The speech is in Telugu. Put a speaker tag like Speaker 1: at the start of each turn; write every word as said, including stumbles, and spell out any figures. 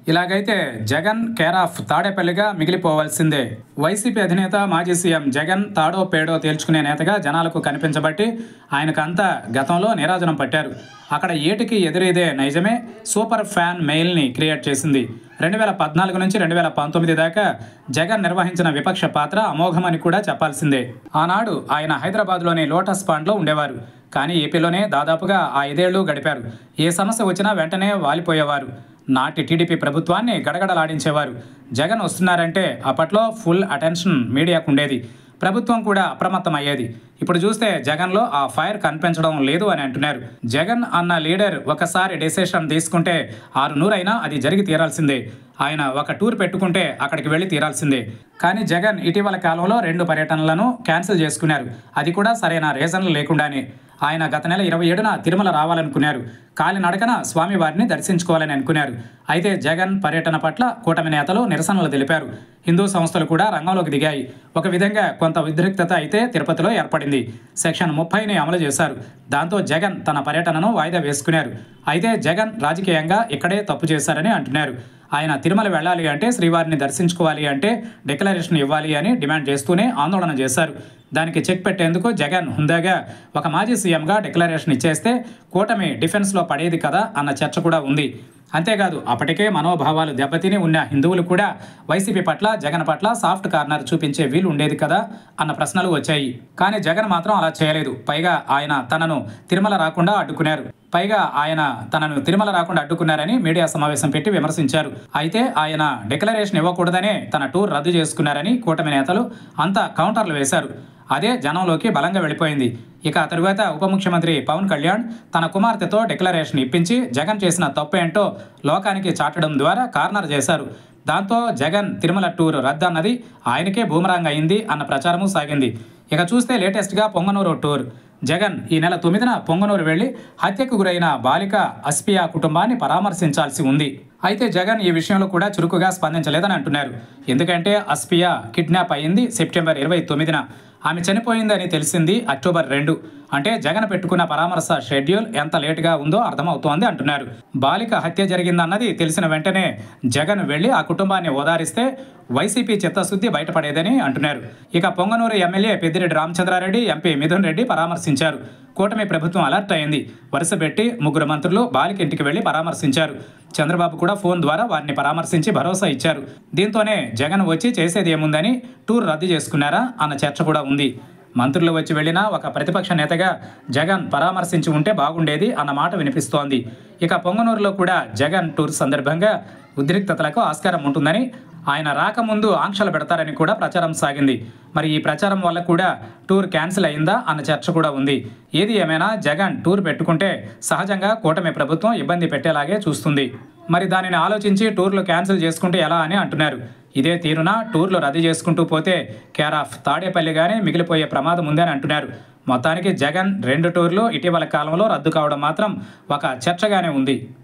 Speaker 1: ఇలాగైతే జగన్ కేర్ ఆఫ్ తాడేపల్లిగా మిగిలిపోవాల్సిందే. వైసీపీ అధినేత మాజీ సీఎం జగన్ తాడో పేడో తేల్చుకునే నేతగా జనాలకు కనిపించబట్టి ఆయనకంతా గతంలో నీరాజనం పట్టారు. అక్కడ ఏటికి ఎదురేదే నైజమే సూపర్ ఫ్యాన్ మెయిల్ని క్రియేట్ చేసింది. రెండు వేల పద్నాలుగు నుంచి రెండు వేల పంతొమ్మిది దాకా జగన్ నిర్వహించిన విపక్ష పాత్ర అమోఘమని కూడా చెప్పాల్సిందే. ఆనాడు ఆయన హైదరాబాద్లోని లోటస్ పాండ్లో ఉండేవారు. కానీ ఏపీలోనే దాదాపుగా ఆ ఐదేళ్లు గడిపారు. ఏ సమస్య వచ్చినా వెంటనే వాలిపోయేవారు. నాటి టీడీపీ ప్రభుత్వాన్ని గడగడలాడించేవారు. జగన్ వస్తున్నారంటే అప్పట్లో ఫుల్ అటెన్షన్ మీడియాకు ఉండేది. ప్రభుత్వం కూడా అప్రమత్తమయ్యేది. ఇప్పుడు చూస్తే జగన్లో ఆ ఫైర్ కనిపించడం లేదు అని అంటున్నారు. జగన్ అన్న లీడర్ ఒకసారి డెసిషన్ తీసుకుంటే ఆరు నూరైనా అది జరిగి తీరాల్సిందే. ఆయన ఒక టూర్ పెట్టుకుంటే అక్కడికి వెళ్ళి తీరాల్సిందే. కానీ జగన్ ఇటీవల కాలంలో రెండు పర్యటనలను క్యాన్సిల్ చేసుకున్నారు. అది కూడా సరైన రీజన్లు లేకుండానే. ఆయన గత నెల ఇరవై ఏడున తిరుమల రావాలనుకున్నారు. కాలినడకన స్వామివారిని దర్శించుకోవాలని అనుకున్నారు. అయితే జగన్ పర్యటన పట్ల కూటమి నేతలు నిరసనలు తెలిపారు. హిందూ సంస్థలు కూడా రంగంలోకి దిగాయి. ఒక విధంగా కొంత ఉద్రిక్తత అయితే తిరుపతిలో ఏర్పడింది. సెక్షన్ ముప్పైని అమలు చేశారు. దాంతో జగన్ తన పర్యటనను వాయిదా వేసుకున్నారు. అయితే జగన్ రాజకీయంగా ఇక్కడే తప్పు చేశారని అంటున్నారు. ఆయన తిరుమల వెళ్ళాలి అంటే శ్రీవారిని దర్శించుకోవాలి అంటే డిక్లరేషన్ ఇవ్వాలి అని డిమాండ్ చేస్తూనే ఆందోళన చేశారు. దానికి చెక్ పెట్టేందుకు జగన్ హుందాగా ఒక మాజీ సీఎంగా డిక్లరేషన్ ఇచ్చేస్తే కూటమి డిఫెన్స్లో పడేది కదా అన్న చర్చ కూడా ఉంది. అంతేకాదు అప్పటికే మనోభావాలు దెబ్బతిని ఉన్న హిందువులు కూడా వైసీపీ పట్ల జగన్ పట్ల సాఫ్ట్ కార్నర్ చూపించే వీలు ఉండేది కదా అన్న ప్రశ్నలు వచ్చాయి. కానీ జగన్ మాత్రం అలా చేయలేదు. పైగా ఆయన తనను తిరుమల రాకుండా అడ్డుకున్నారు. పైగా ఆయన తనను తిరుమల రాకుండా అడ్డుకున్నారని మీడియా సమావేశం పెట్టి విమర్శించారు. అయితే ఆయన డిక్లరేషన్ ఇవ్వకూడదనే తన టూర్ రద్దు చేసుకున్నారని కూటమి నేతలు అంతా కౌంటర్లు వేశారు. అదే జనంలోకి బలంగా వెళ్ళిపోయింది. ఇక ఆ తరువాత ఉప ముఖ్యమంత్రి పవన్ కళ్యాణ్ తన కుమార్తెతో డిక్లరేషన్ ఇప్పించి జగన్ చేసిన తప్పు ఏంటో లోకానికి చాటడం ద్వారా కార్నర్ చేశారు. దాంతో జగన్ తిరుమల టూర్ రద్దు అన్నది ఆయనకే బూమరాంగ్ అయింది అన్న ప్రచారము సాగింది. ఇక చూస్తే లేటెస్ట్గా పొంగనూరు టూర్. జగన్ ఈ నెల తొమ్మిదిన పొంగనూరు వెళ్లి హత్యకు గురైన బాలిక అస్పియా కుటుంబాన్ని పరామర్శించాల్సి ఉంది. అయితే జగన్ ఈ విషయంలో కూడా చురుకుగా స్పందించలేదని అంటున్నారు. ఎందుకంటే అస్పియా కిడ్నాప్ అయింది సెప్టెంబర్ ఇరవై తొమ్మిదిన. ఆమె చనిపోయిందని తెలిసింది అక్టోబర్ రెండు. అంటే జగన్ పెట్టుకున్న పరామర్శ షెడ్యూల్ ఎంత లేటుగా ఉందో అర్థమవుతోంది అంటున్నారు. బాలిక హత్య జరిగిందన్నది తెలిసిన వెంటనే జగన్ వెళ్లి ఆ కుటుంబాన్ని ఓదారిస్తే వైసీపీ చిత్తశుద్ధి బయటపడేదని అంటున్నారు. ఇక పొంగనూరు ఎమ్మెల్యే పెద్దిరెడ్డి రామచంద్రారెడ్డి, ఎంపీ మిథున్ రెడ్డి పరామర్శించారు. కూటమి ప్రభుత్వం అలర్ట్ అయింది. వరుసపెట్టి ముగ్గురు మంత్రులు బాలిక ఇంటికి వెళ్లి పరామర్శించారు. చంద్రబాబు కూడా ఫోన్ ద్వారా వారిని పరామర్శించి భరోసా ఇచ్చారు. దీంతోనే జగన్ వచ్చి చేసేది ఏముందని టూర్ రద్దు చేసుకున్నారా అన్న చర్చ కూడా ఉంది. మంత్రులు వచ్చి వెళ్ళినా ఒక ప్రతిపక్ష నేతగా జగన్ పరామర్శించి ఉంటే బాగుండేది అన్న మాట వినిపిస్తోంది. ఇక పొంగనూరులో కూడా జగన్ టూర్ సందర్భంగా ఉద్రిక్తతలకు ఆస్కారం ఉంటుందని, ఆయన రాకముందు ఆంక్షలు పెడతారని కూడా ప్రచారం సాగింది. మరి ఈ ప్రచారం వల్ల కూడా టూర్ క్యాన్సిల్ అయిందా అన్న చర్చ కూడా ఉంది. ఏది ఏమైనా జగన్ టూర్ పెట్టుకుంటే సహజంగా కూటమి ప్రభుత్వం ఇబ్బంది పెట్టేలాగే చూస్తుంది. మరి దానిని ఆలోచించి టూర్లు క్యాన్సిల్ చేసుకుంటే ఎలా అని అంటున్నారు. ఇదే తీరున టూర్లు రద్దు చేసుకుంటూ పోతే కేర్ ఆఫ్ తాడేపల్లిగానే మిగిలిపోయే ప్రమాదం ఉందని అంటున్నారు. మొత్తానికి జగన్ రెండు టూర్లు ఇటీవల కాలంలో రద్దు కావడం మాత్రం ఒక చర్చగానే ఉంది.